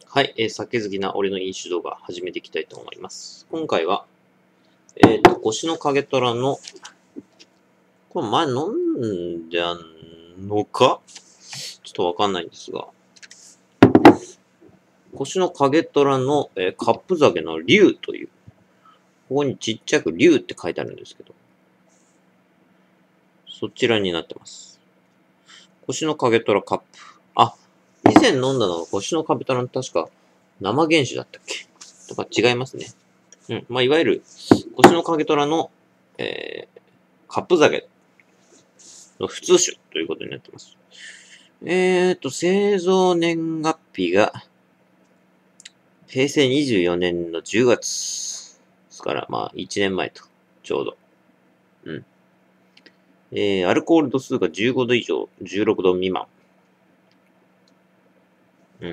はい、酒好きな俺の飲酒動画始めていきたいと思います。今回は、腰の影虎の、これ前飲んであんのかちょっとわかんないんですが、腰の影虎の、カップ酒の竜という、ここにちっちゃく竜って書いてあるんですけど、そちらになってます。腰の影虎カップ。あ、以前飲んだのは腰の影虎の確か生原酒だったっけとか違いますね。うん。まあ、いわゆる、腰の影虎の、カップ酒の普通酒ということになってます。製造年月日が、平成24年の10月。ですから、まあ、1年前と、ちょうど。うん。アルコール度数が15度以上、16度未満。うん。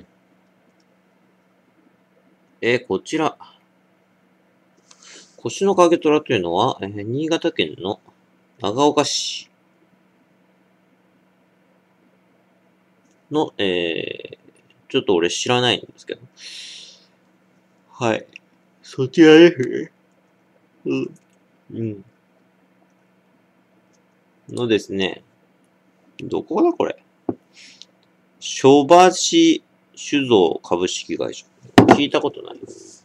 こちら。腰の影虎というのは、新潟県の長岡市の、ちょっと俺知らないんですけど。はい。そちらですね。うん。うん。のですね。どこだこれ。諸橋酒造株式会社。聞いたことない。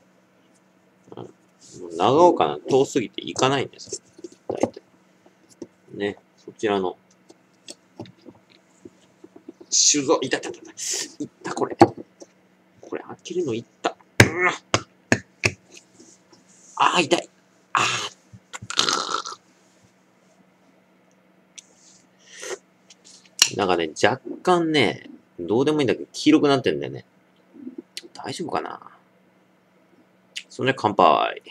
うん、長岡なんて遠すぎて行かないんですけど。大体。ね。そちらの。酒造、いった。いったこれ。これ、開けるのいった。あー、痛い。あー。なんかね、若干ね、どうでもいいんだけど、黄色くなってんだよね。大丈夫かな。それで乾杯。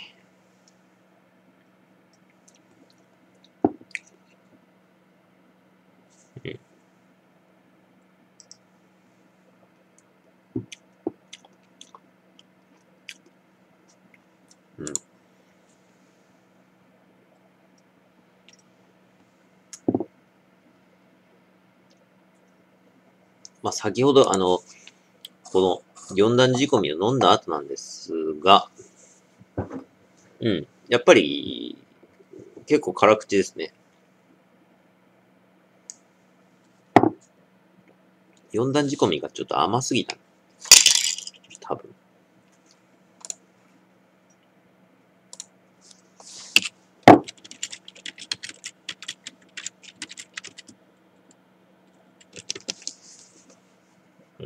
うん。まあ、先ほど、この4段仕込みを飲んだ後なんですが、うん。やっぱり、結構辛口ですね。4段仕込みがちょっと甘すぎた。多分。うん。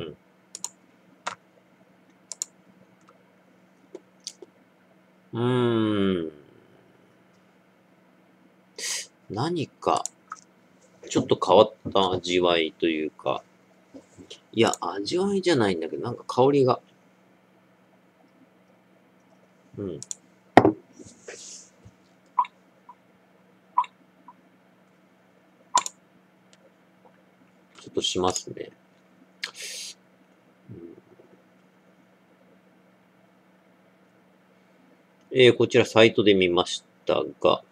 何か、ちょっと変わった味わいというか、いや、味わいじゃないんだけど、なんか香りが、うん。ちょっとしますね。こちらサイトで見ましたが、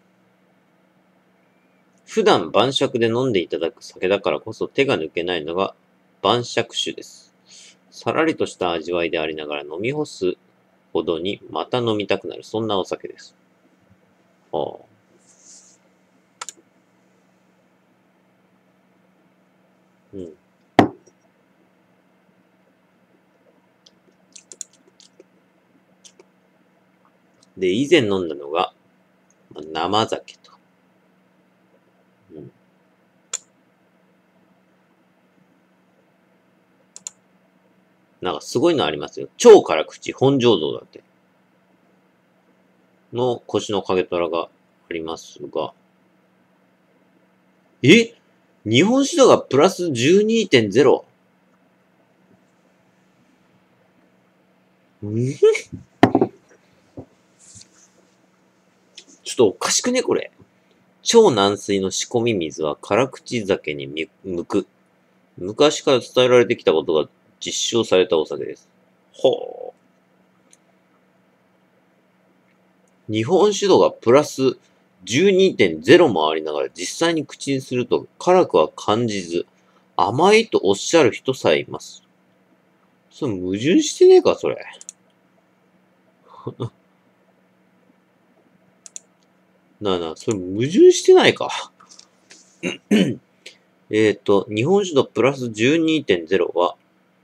普段晩酌で飲んでいただく酒だからこそ手が抜けないのが晩酌酒です。さらりとした味わいでありながら飲み干すほどにまた飲みたくなる、そんなお酒です。はあ、うん。で、以前飲んだのが、生酒と。うん。なんかすごいのありますよ。超辛口本醸造だって。の腰の影虎がありますが。日本酒度がプラス 12.0？ んちょっとおかしくねこれ。超軟水の仕込み水は辛口酒に向く。昔から伝えられてきたことが実証されたお酒です。ほう。日本酒度がプラス 12.0 もありながら実際に口にすると辛くは感じず、甘いとおっしゃる人さえいます。 それ矛盾してねえか、それ。なあなあ、それ矛盾してないか。日本酒度プラス 12.0 は、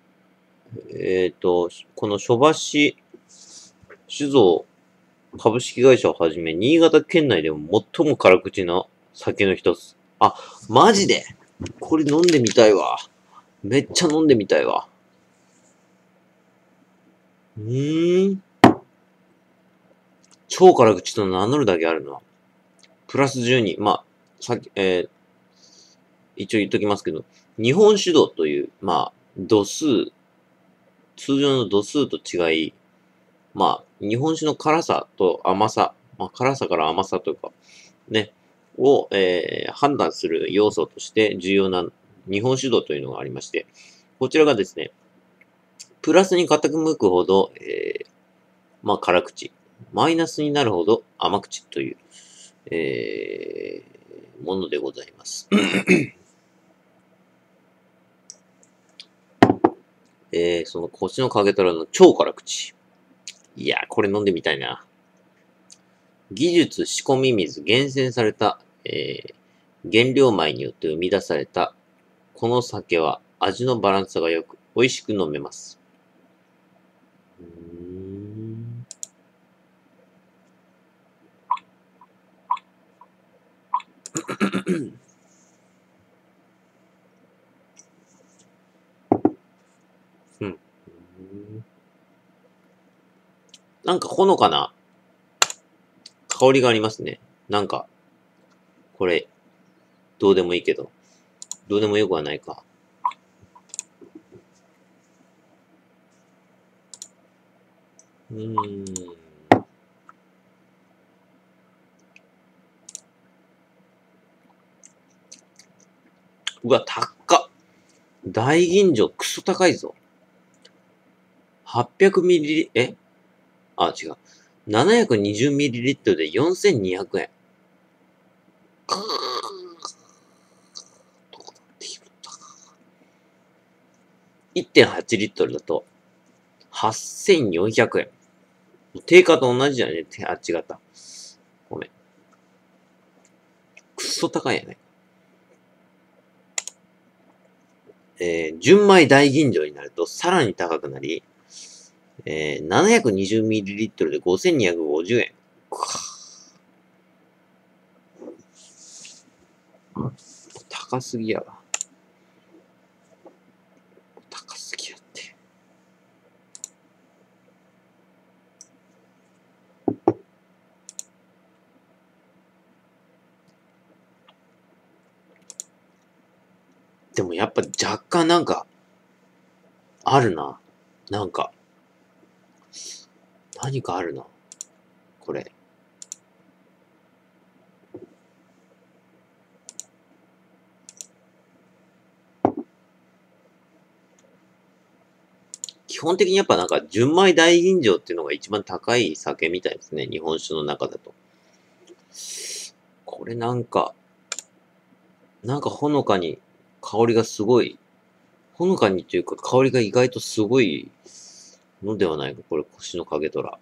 この諸橋酒造株式会社をはじめ、新潟県内でも最も辛口な酒の一つ。あ、マジでこれ飲んでみたいわ。めっちゃ飲んでみたいわ。超辛口と名乗るだけあるな。プラス12。まあ、さっき、一応言っときますけど、日本酒度という、まあ、度数、通常の度数と違い、まあ、日本酒の辛さと甘さ、まあ、辛さから甘さというか、ね、を、判断する要素として重要な日本酒度というのがありまして、こちらがですね、プラスに傾くほど、まあ、辛口、マイナスになるほど甘口という、ものでございます。その腰の影虎の超辛口。いやー、これ飲んでみたいな。技術仕込み水厳選された、原料米によって生み出されたこの酒は味のバランスが良く美味しく飲めます。うん。なんかほのかな香りがありますね。なんか、これ、どうでもいいけど、どうでもよくはないか。うわ、高っ。大吟醸、クソ高いぞ。800ml、あ、違う。720ml で4200円。1.8 リットルだと8400円。定価と同じじゃね。あ、違った。ごめん。くっそ高いやね。純米大吟醸になるとさらに高くなり、720ml で5250円。高すぎやわ。高すぎやって。でもやっぱ若干なんか、あるな。なんか、何かあるな。これ。基本的にやっぱなんか、純米大吟醸っていうのが一番高い酒みたいですね。日本酒の中だと。これなんかほのかに香りがすごい、ほのかにというか香りが意外とすごいのではないか。これ腰の影虎。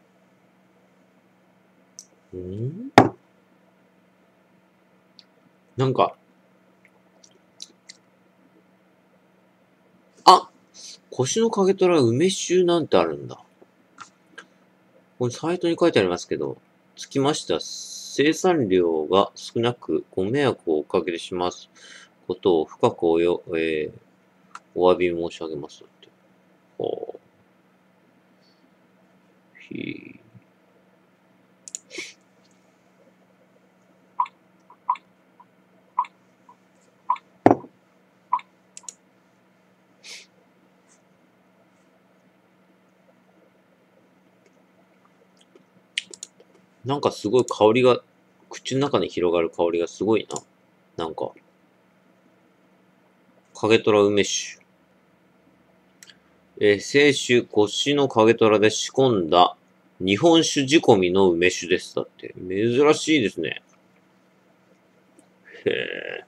なんか、あ、腰の影虎梅酒なんてあるんだ。これサイトに書いてありますけど、つきましては、生産量が少なくご迷惑をおかけしますことを深くお詫び申し上げますって。ほう。なんかすごい香りが、口の中に広がる香りがすごいな。なんか、影虎梅酒。清酒腰の影虎で仕込んだ日本酒仕込みの梅酒です。だって。珍しいですね。へえ。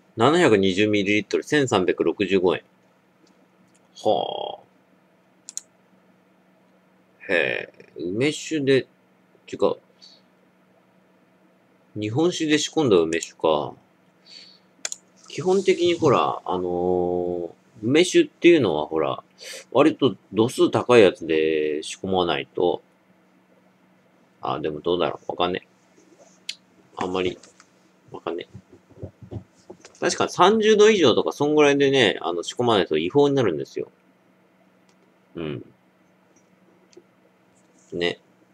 720ml、1365円。はあ。へえ、梅酒で、違う。日本酒で仕込んだ梅酒か。基本的にほら、梅酒っていうのはほら、割と度数高いやつで仕込まないと、でもどうだろう。わかんねえ。あんまり、わかんねえ。確か30度以上とか、そんぐらいでね、仕込まないと違法になるんですよ。うん。ね。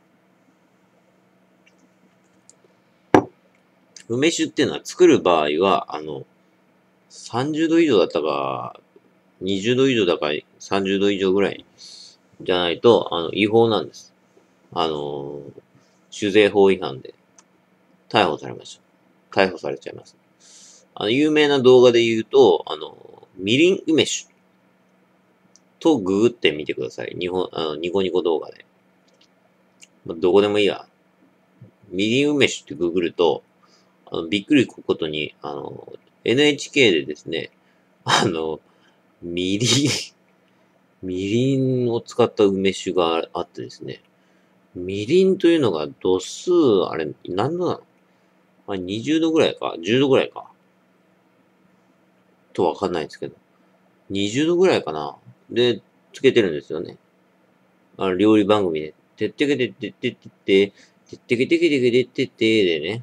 梅酒っていうのは作る場合は、30度以上だったか、20度以上だか、30度以上ぐらいじゃないと、違法なんです。酒税法違反で逮捕されました。逮捕されちゃいます。有名な動画で言うと、みりん梅酒とググってみてください。ニコニコ動画で。どこでもいいや。みりん梅酒ってググると、びっくりこくことに、NHK でですね、あの、みりん、みりんを使った梅酒があってですね、みりんというのが度数、あれ、何度なの20度ぐらいか ?10 度ぐらいかとわかんないんですけど。20度ぐらいかなで、つけてるんですよね。料理番組で。てってけてってってってって、てってけてけてけてってってでね、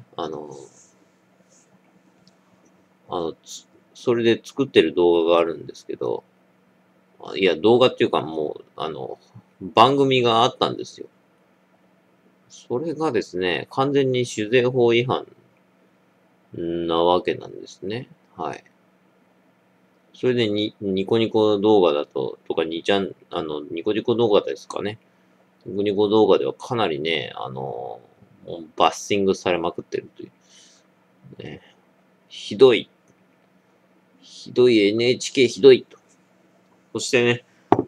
それで作ってる動画があるんですけど、いや、動画っていうかもう、番組があったんですよ。それがですね、完全に酒税法違反なわけなんですね。はい。それでニコニコ動画だと、とかニコニコ動画ですかね。ニコニコ動画ではかなりね、もうバッシングされまくってるという。ね、ひどい。ひどい NHK ひどいと。そしてね、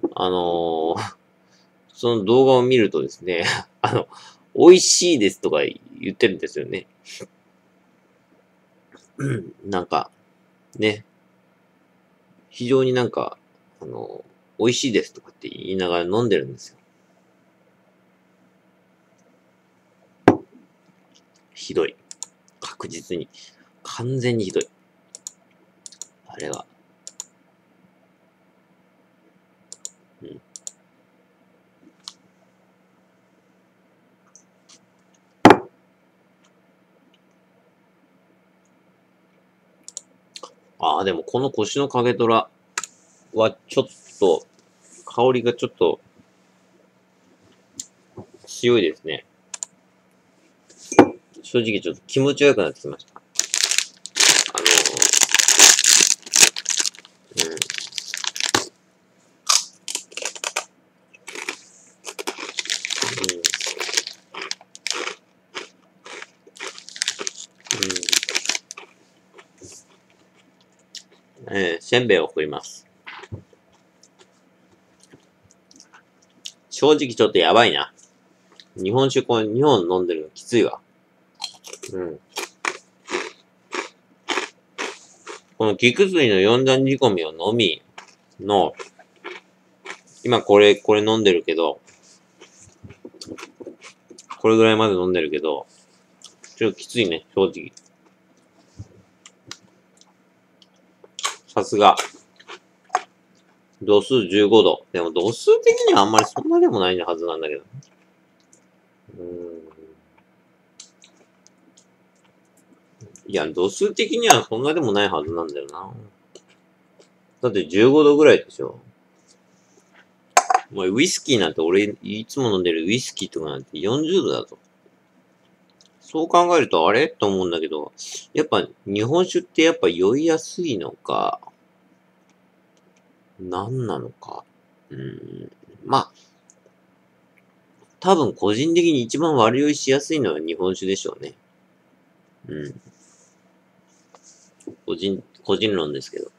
その動画を見るとですね、美味しいですとか言ってるんですよね。なんか、ね、非常になんか、美味しいですとかって言いながら飲んでるんですよ。ひどい。確実に。完全にひどい。あれは。うん。でもこの腰の影虎はちょっと、香りがちょっと強いですね。正直ちょっと気持ち悪くなってきました。うん。せんべいを送ります。正直ちょっとやばいな。日本酒2本飲んでるのきついわ。うん。この菊水の4段仕込みを飲みの、今これ飲んでるけど、これぐらいまで飲んでるけど、ちょっときついね、正直。さすが。度数15度。でも度数的にはあんまりそんなでもないはずなんだけど。いや、度数的にはそんなでもないはずなんだよな。だって15度ぐらいでしょ。もうウイスキーなんて俺いつも飲んでるウイスキーとかなんて40度だぞ。そう考えるとあれと思うんだけど、やっぱ日本酒ってやっぱ酔いやすいのか、何なのか。まあ、多分個人的に一番悪酔いしやすいのは日本酒でしょうね。うん。個人論ですけど。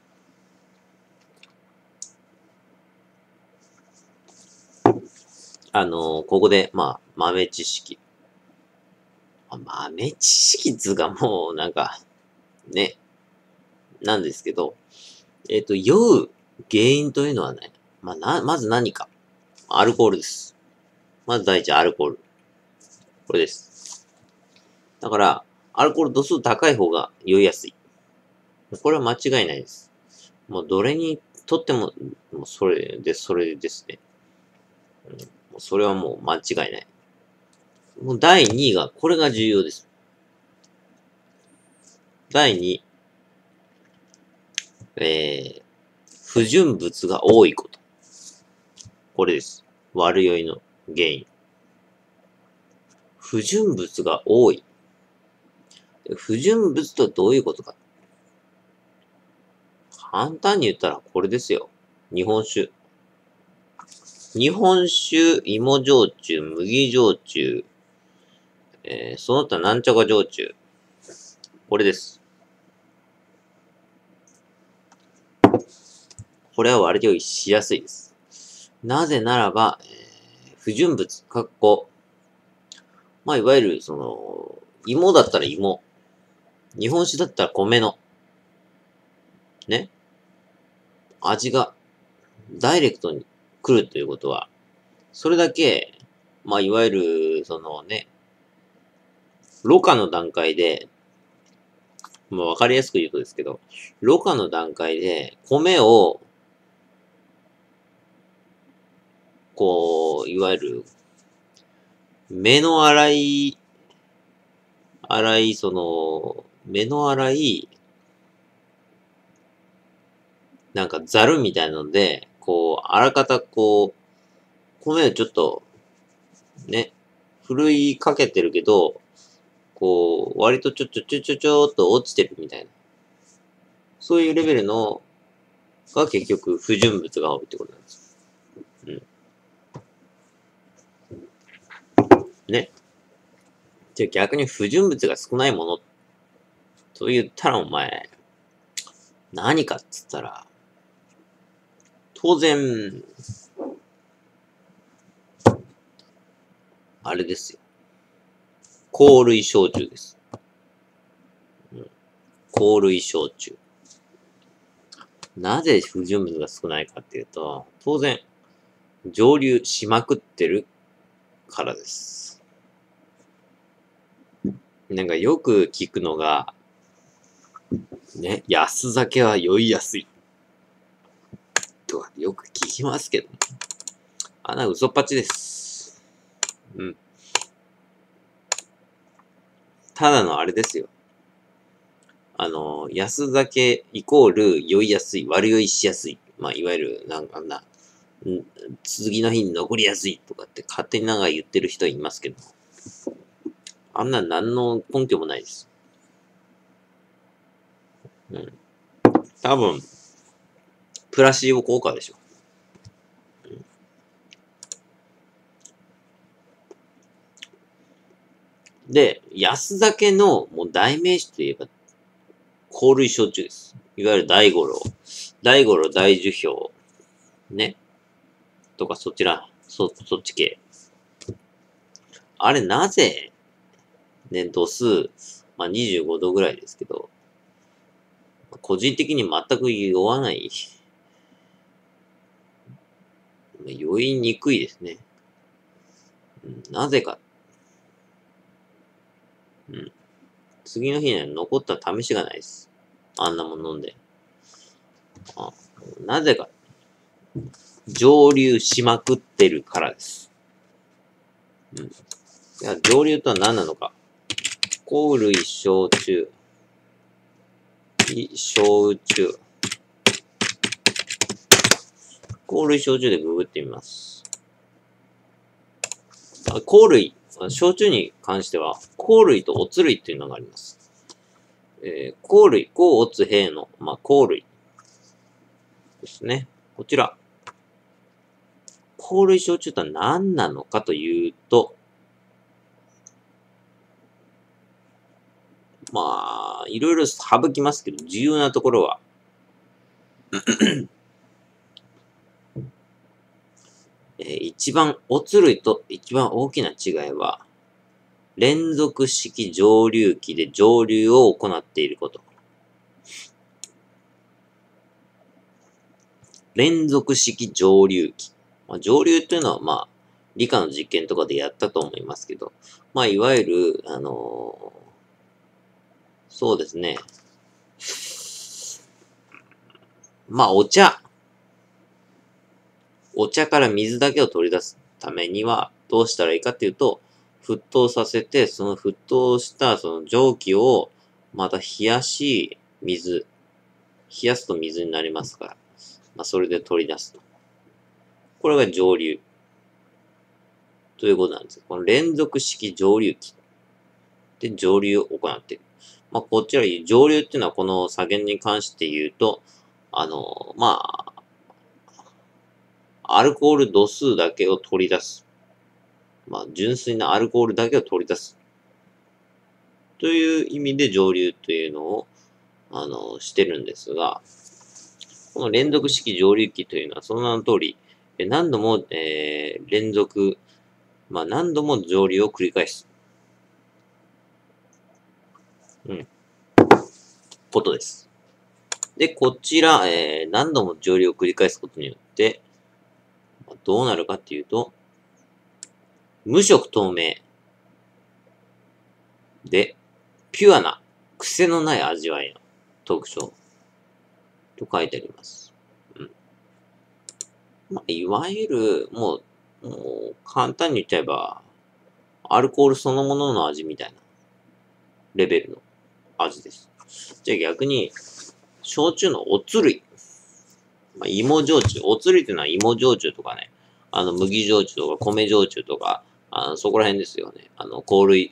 ここで、まあ、豆知識。豆知識つうかもう、なんか、ね。 なんですけど、酔う原因というのはね、まず何か。アルコールです。まず第一、アルコール。これです。だから、アルコール度数高い方が酔いやすい。これは間違いないです。もうどれにとっても、もうそれですね。もうそれはもう間違いない。もう第2位が、これが重要です。第2位、不純物が多いこと。これです。悪酔いの原因。不純物が多い。不純物とはどういうことか。簡単に言ったらこれですよ。日本酒。日本酒、芋焼酎、麦焼酎、その他なんちゃか焼酎。これです。これは割り酔いしやすいです。なぜならば、不純物、いわゆる、芋だったら芋。日本酒だったら米の。ね。味が、ダイレクトに来るということは、それだけ、いわゆる、ろ過の段階で、わかりやすく言うとですけど、ろ過の段階で、米を、いわゆる、目の粗い、目の粗い、ザルみたいなので、あらかた米をちょっと、ね、ふるいかけてるけど、割とちょっと落ちてるみたいな。そういうレベルの、が結局不純物が多いってことなんです。うん。ね。じゃあ逆に不純物が少ないものと言ったらお前、何かっつったら、当然、あれですよ。香類焼酎です。うん、香類焼酎。なぜ不純物が少ないかっていうと、当然、蒸留しまくってるからです。よく聞くのが、ね、安酒は酔いやすい。とかよく聞きますけど、嘘っぱちです。うん。ただのあれですよ。安酒イコール酔いやすい、悪酔いしやすい。いわゆる、次の日に残りやすいとかって勝手に言ってる人いますけど、あんな何の根拠もないです。うん。多分、プラシーボ効果でしょ。で、安酒のもう代名詞といえば、香類焼酎です。いわゆる大五郎、大樹氷、ね。とかそっち系。あれなぜ、ね、度数、25度ぐらいですけど、個人的に全く酔わない。酔いにくいですね。なぜか。うん。次の日には残った試しがないです。あんなもん飲んで。なぜか。蒸留しまくってるからです。うん。蒸留とは何なのか。香類焼酎。焼酎。香類焼酎でググってみます。香類、焼酎に関しては、香類とおつ類っていうのがあります。香類、香おつ平の、香類ですね。こちら。香類焼酎とは何なのかというと、いろいろ省きますけど、重要なところは、おつ類と一番大きな違いは、連続式蒸留機で蒸留を行っていること。 連続式蒸留機。蒸留というのは、理科の実験とかでやったと思いますけど、いわゆる、そうですね。お茶から水だけを取り出すためには、どうしたらいいかっていうと、沸騰させて、その沸騰したその蒸気を、また冷やし、冷やすと水になりますから、それで取り出すと。これが蒸留。ということなんです。この連続式蒸留機で蒸留を行っている。こちら、蒸留っていうのはこの左舷に関して言うと、アルコール度数だけを取り出す。純粋なアルコールだけを取り出す。という意味で蒸留というのを、してるんですが、この連続式蒸留機というのはその名の通り、何度も、何度も蒸留を繰り返す。ことです。で、こちら、何度も蒸留を繰り返すことによって、どうなるかっていうと、無色透明で、ピュアな、癖のない味わいの特徴と書いてあります。いわゆる、もう、簡単に言っちゃえば、アルコールそのものの味みたいなレベルの味です。じゃあ逆に、焼酎のおつるい。芋焼酎。おつるいっていうのは芋焼酎とかね、麦焼酎とか米焼酎とか、そこら辺ですよね。香類、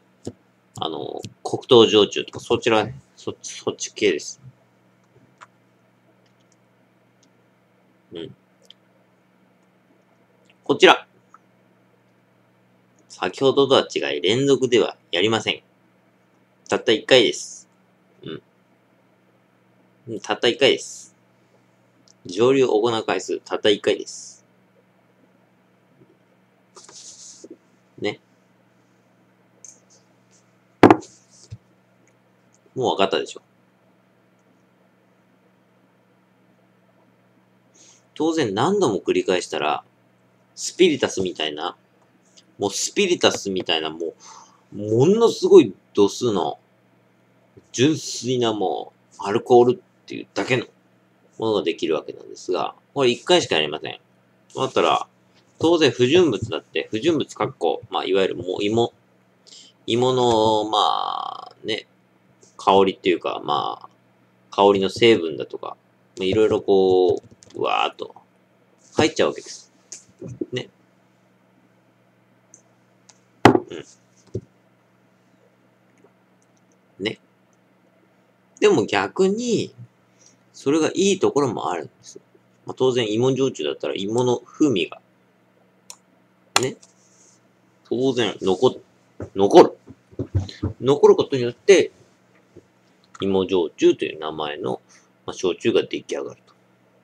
黒糖焼酎とか、そちら、そっち系です。こちら。先ほどとは違い、連続ではやりません。たった1回です。たった1回です。蒸留を行う回数、たった1回です。ね。もう分かったでしょ。当然何度も繰り返したら、スピリタスみたいな、ものすごい度数の、純粋なアルコールっていうだけのものができるわけなんですが、これ1回しかやりません。だったら、当然不純物だって、不純物いわゆる芋の、香りっていうか、香りの成分だとか、いろいろうわーっと入っちゃうわけです。ね。ね。でも逆に、それがいいところもあるんです。当然芋焼酎だったら芋の風味が、ね。当然残る。残ることによって、芋焼酎という名前の、焼酎が出来上がると。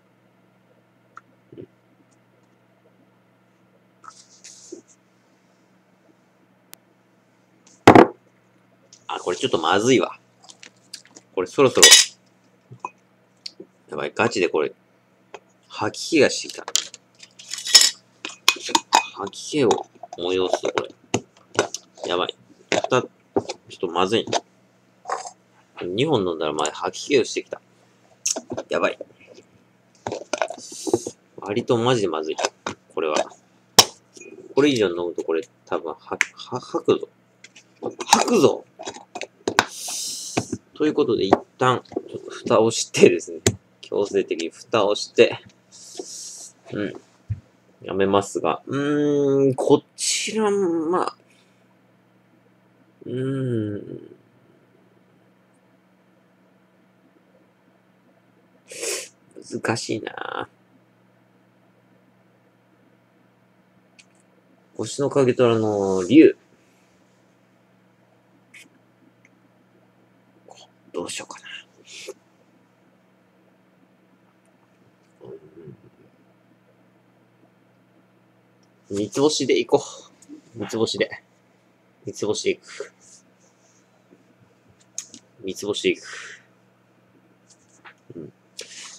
これちょっとまずいわ。これそろそろ、やばい、ガチでこれ、吐き気がしてきた。吐き気を催すとこれ。やばい。ちょっとまずい。2本飲んだら吐き気をしてきた。やばい。割とマジでまずい。これは。これ以上飲むとこれ多分吐くぞ。吐くぞということで一旦、ちょっと蓋をしてですね。強制的に蓋をして、やめますが、こちら、難しいな星の影虎の竜。どうしようかな。三つ星でいこう。三つ星でいく。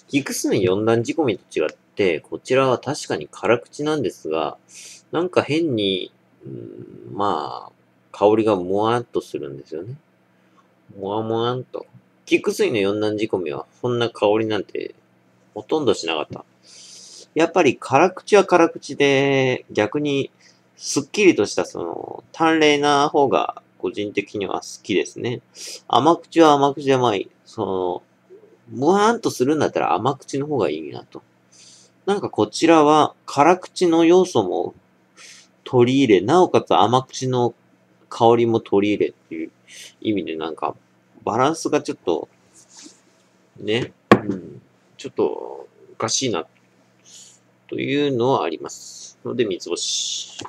菊水の四段仕込みと違って、こちらは確かに辛口なんですが、なんか変に、まあ、香りがもわーっとするんですよね。もわもわんと。菊水の四段仕込みは、そんな香りなんて、ほとんどしなかった。やっぱり辛口は辛口で、逆に、すっきりとした淡麗な方が、個人的には好きですね。甘口は甘口でまい。むわーんとするんだったら甘口の方がいいなと。なんかこちらは辛口の要素も取り入れ、なおかつ甘口の香りも取り入れっていう意味でなんかバランスがちょっとね、ちょっとおかしいなというのはあります。ので三つ星。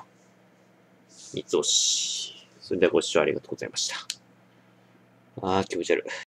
三つ星。それではご視聴ありがとうございました。気持ち悪い。